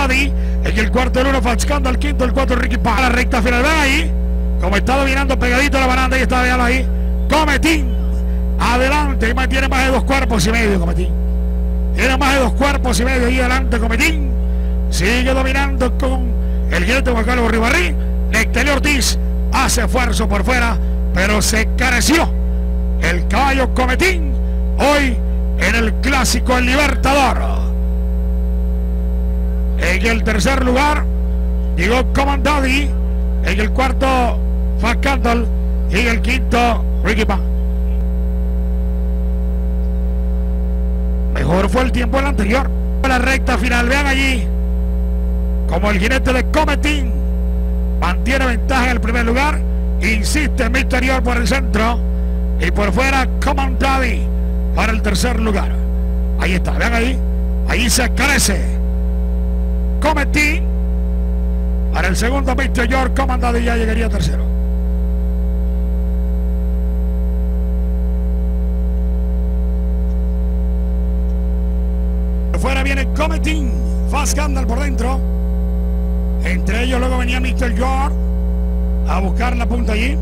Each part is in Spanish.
Daddy. En el cuarto el 1 Fascando, el quinto el 4 Ricky para la recta final. Ven ahí, como está dominando pegadito la baranda y está vean ahí. Cometín, adelante, y tiene más de 2 cuerpos y medio Cometín. Tiene más de 2 cuerpos y medio ahí adelante Cometín. Sigue dominando con el jinete Juan Carlos Ribarrí. Nectelio Ortiz hace esfuerzo por fuera, pero se careció el caballo Cometín hoy en el clásico El Libertador. En el tercer lugar llegó Common Daddy, en el cuarto Fast Candle y en el quinto Ricky Pan. Mejor fue el tiempo del anterior. La recta final, vean allí como el jinete de Cometín mantiene ventaja en el primer lugar. Insiste en Misterior por el centro y por fuera Common Daddy para el tercer lugar. Ahí está, vean ahí se carece Cometín para el segundo. Misterior, Common Daddy ya llegaría tercero. Por fuera viene Cometín, Fast Candle por dentro. Entre ellos luego venía Mr. George a buscar la punta allí.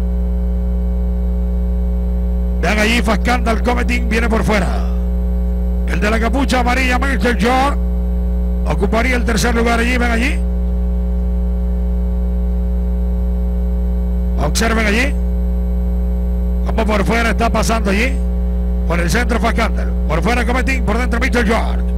Vean allí Fast Candle, Cometín viene por fuera. El de la capucha amarilla, Mr. George, ocuparía el tercer lugar allí. Ven allí, observen allí como por fuera está pasando allí. Por el centro Fast Candle, por fuera Cometín, por dentro Mr. George.